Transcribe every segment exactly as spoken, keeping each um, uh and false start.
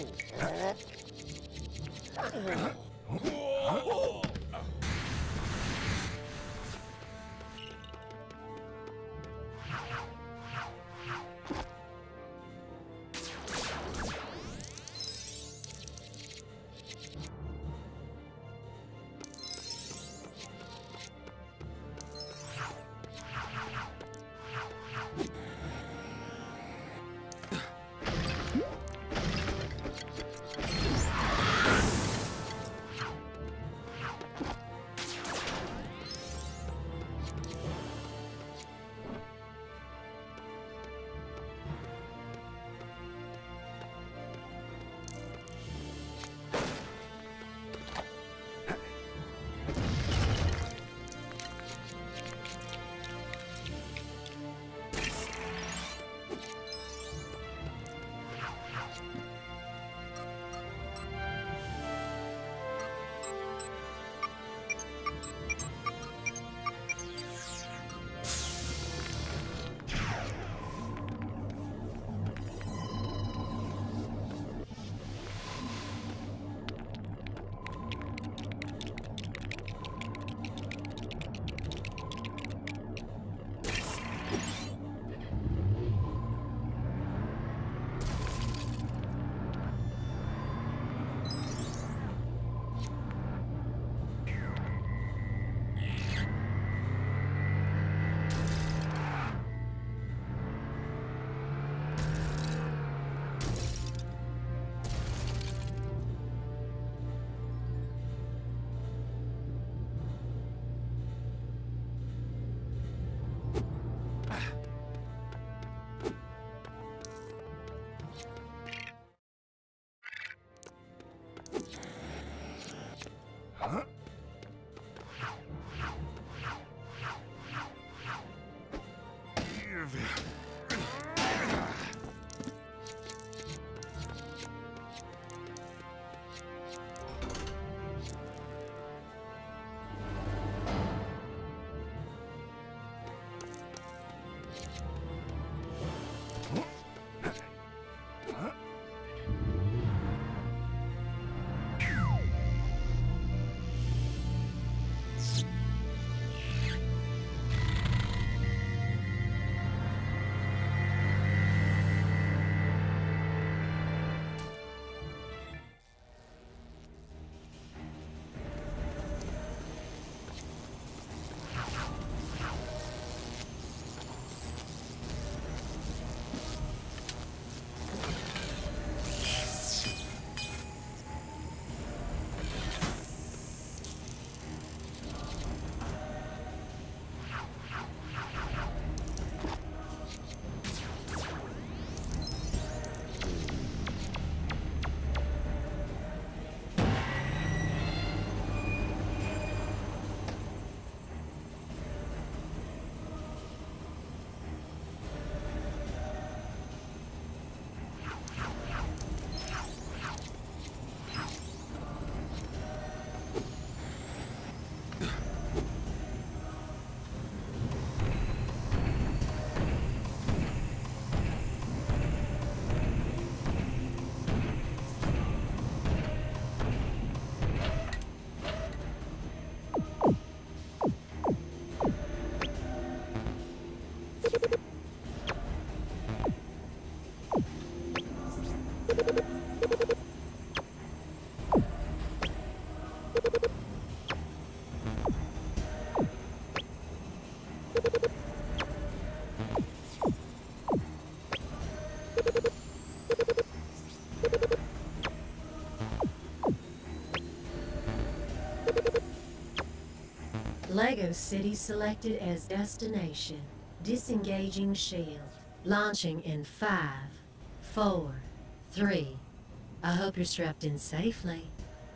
Lego City selected as destination. Disengaging shield. Launching in five, four, three. I hope you're strapped in safely.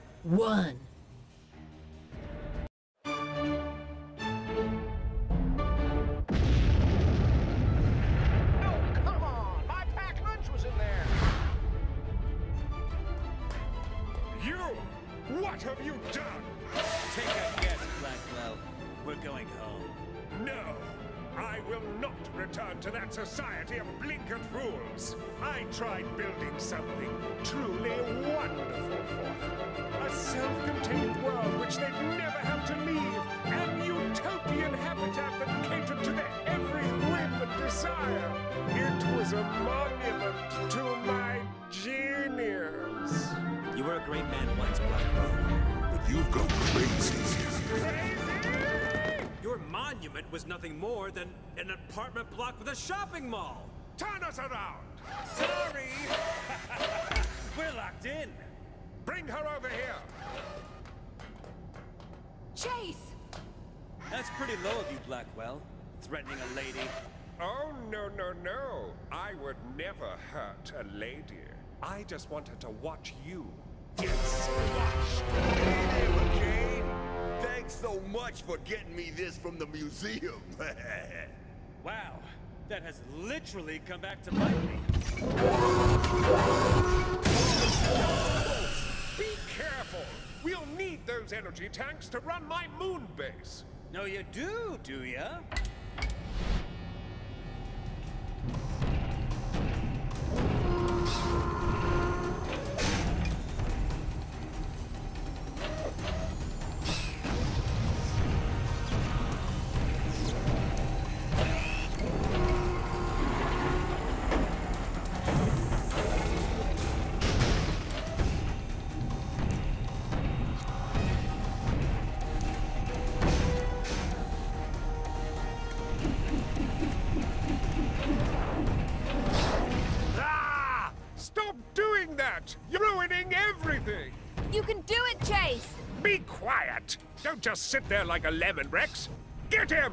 One. What have you done? Take a guess, Blackwell. We're going home. No! I will not return to that society of blinkered fools. I tried building something truly wonderful for them. A self-contained world which they'd never have to leave. An utopian habitat that catered to their every whim and desire. It was a monument to my genius. You were a great man once, Blackwell. But you've gone crazy. Crazy! Your monument was nothing more than an apartment block with a shopping mall. Turn us around! Sorry! We're locked in. Bring her over here! Chase! That's pretty low of you, Blackwell. Threatening a lady. Oh, no, no, no. I would never hurt a lady. I just wanted to watch you get squashed. Hey, McCain! Thanks so much for getting me this from the museum. Wow, that has literally come back to bite me. Be careful! We'll need those energy tanks to run my moon base. No, you do, do ya? You're ruining everything! You can do it, Chase! Be quiet! Don't just sit there like a lemon, Rex! Get him!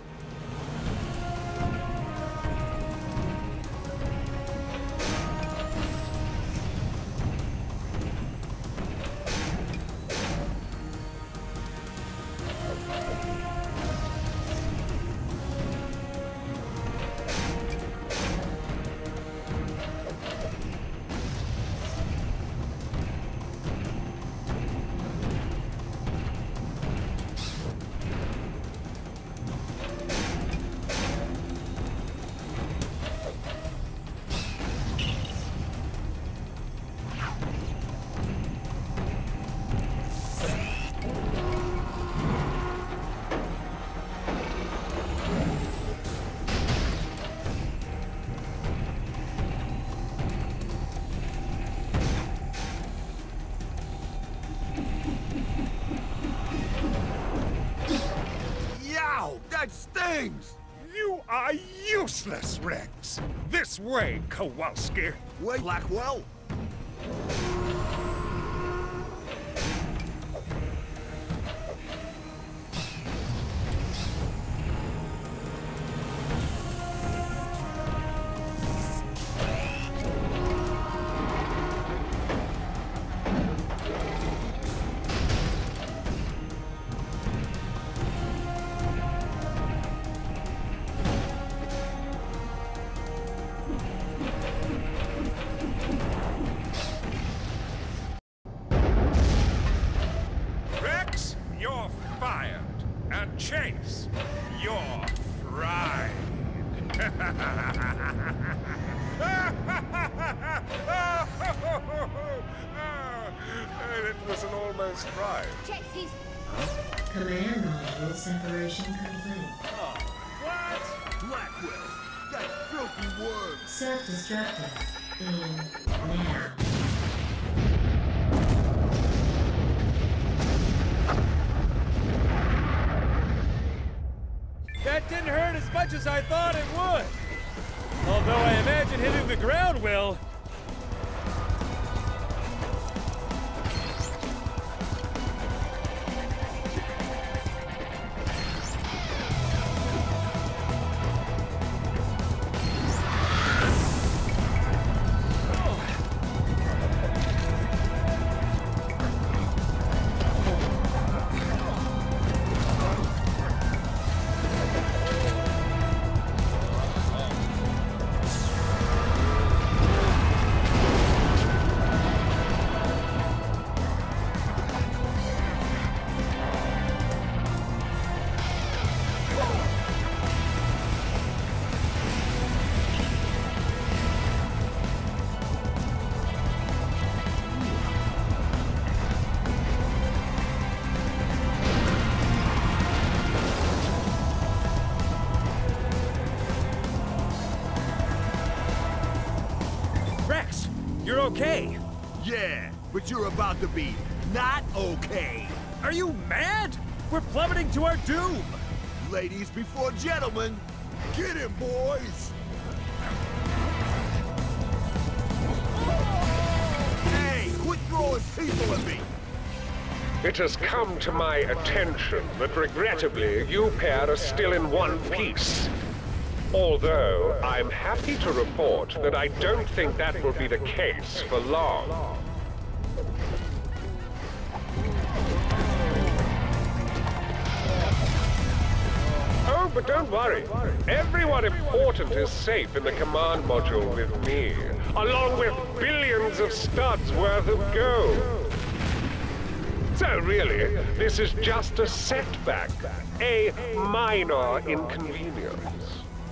That stings! You are useless, Rex! This way, Kowalski! Wait, Blackwell? Chase, you're fried. It was an almost ride. Chase, he's... Command module separation complete. Oh, what? Blackwell, that filthy worm! Self-destructive in now. That didn't hurt as much as I thought it would. Although I imagine hitting the ground will. Yeah, but you're about to be not okay. Are you mad? We're plummeting to our doom! Ladies before gentlemen, get him, boys! Hey, quit throwing people at me! It has come to my attention that regrettably you pair are still in one piece. Although I'm happy to report that I don't think that will be the case for long. Oh, but don't worry. Everyone important is safe in the command module with me, along with billions of studs worth of gold. So really, this is just a setback, a minor inconvenience.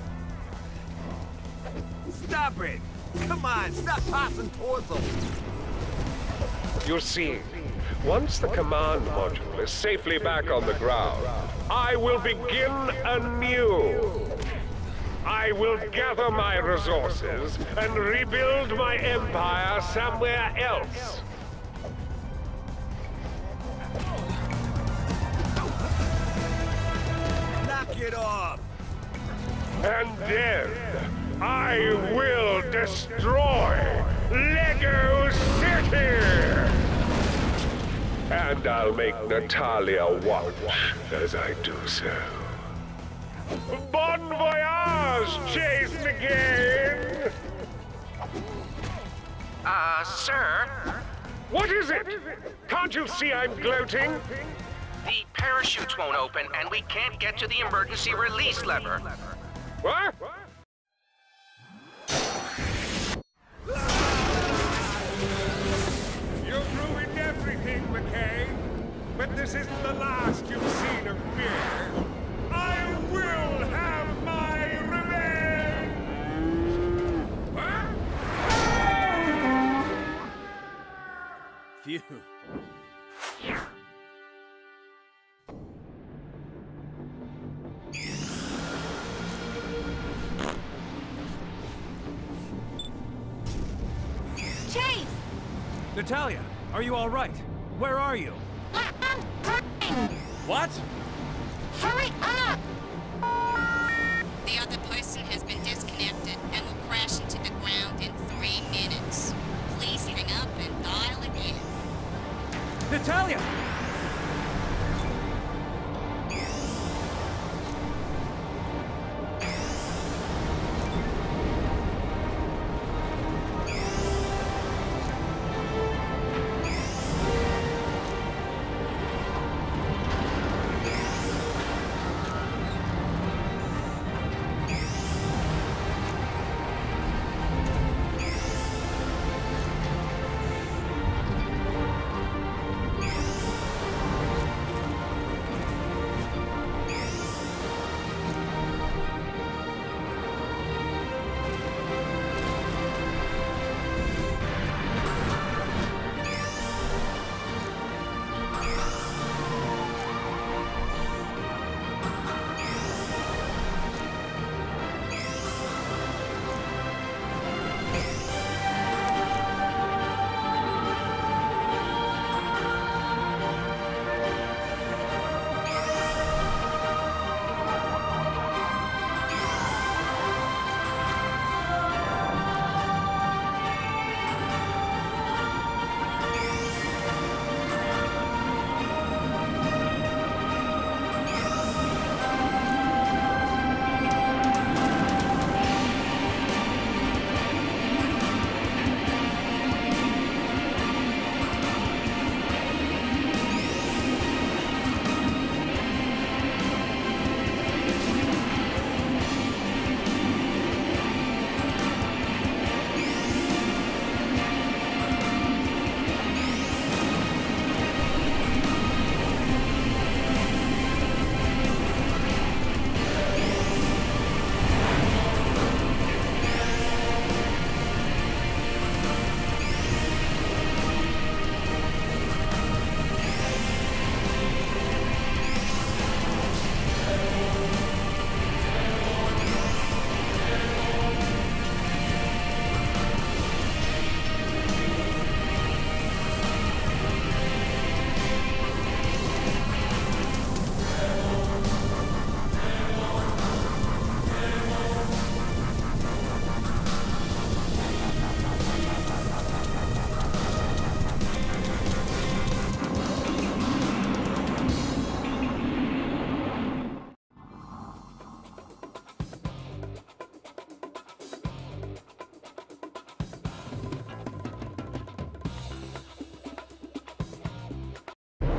Stop it! Come on, stop tossing torsos! You see, once the command module is safely back on the ground, I will begin anew. I will gather my resources and rebuild my empire somewhere else. Knock it off! And then I will destroy Lego City! And I'll make Natalia watch as I do so. Bon voyage, Chase McGain! Uh, sir? What is it? Can't you see I'm gloating? The parachutes won't open, and we can't get to the emergency release lever. What? You've ruined everything, McCain. But this isn't the last you've seen of me. I will have my revenge! What? Phew. Chase! Natalia, are you all right? Where are you? What? Hurry up! The other person has been disconnected and will crash into the ground in three minutes. Please hang up and dial again. Natalia!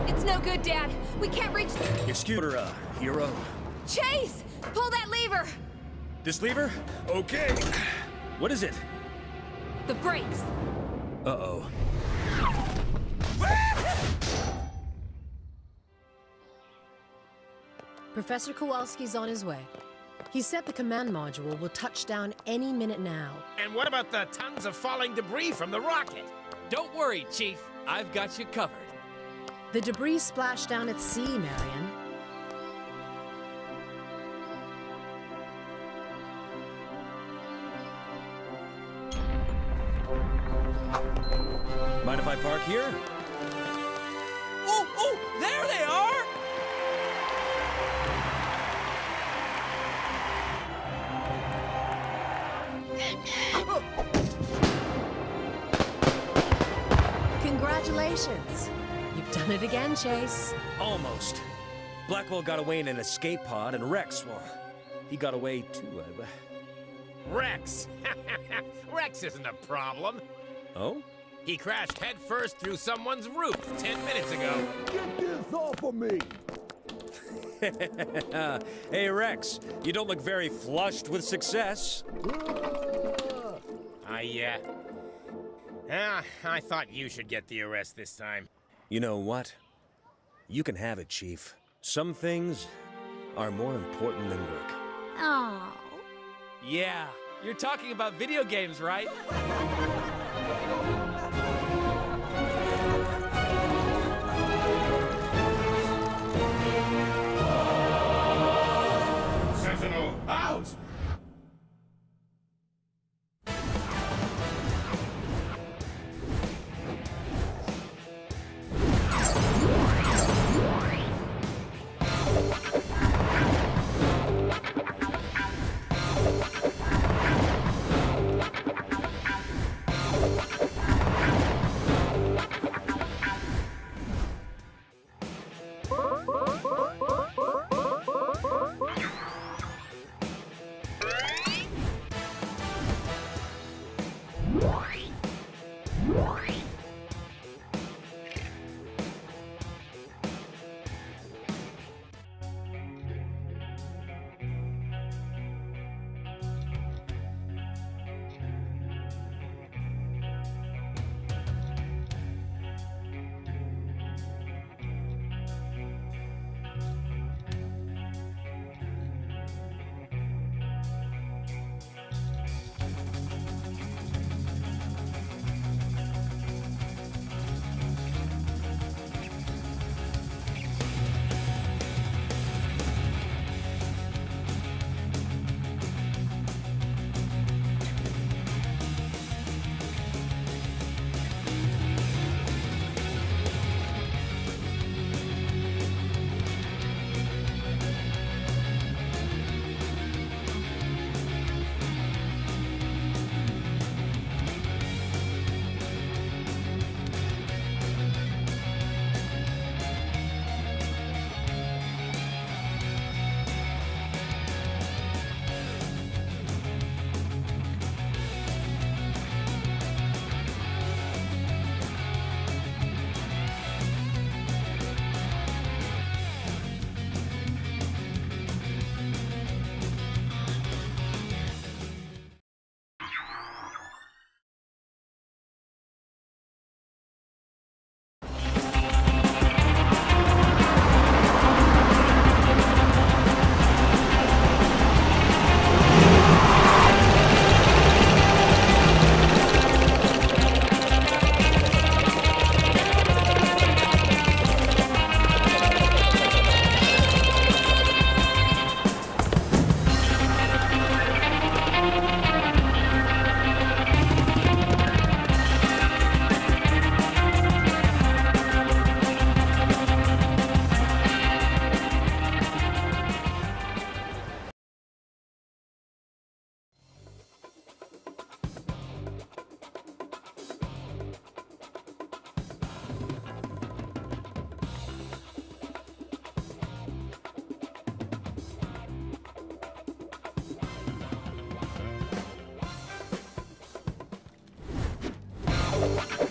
It's no good, Dad. We can't reach... Excuse me, uh, hero. Chase! Pull that lever! This lever? Okay. What is it? The brakes. Uh-oh. Professor Kowalski's on his way. He said the command module will touch down any minute now. And what about the tons of falling debris from the rocket? Don't worry, Chief. I've got you covered. The debris splashed down at sea, Marion. Mind if I park here? Oh, oh, there they are! Congratulations. You've done it again, Chase. Almost. Blackwell got away in an escape pod, and Rex, well, he got away too. Uh, Rex! Rex isn't a problem. oh? He crashed headfirst through someone's roof ten minutes ago. Get this off of me! Hey, Rex, you don't look very flushed with success. I, uh... Ah, I thought you should get the arrest this time. You know what? You can have it, Chief. Some things are more important than work. Oh. Yeah, you're talking about video games, right? Sentinel, out! Ow!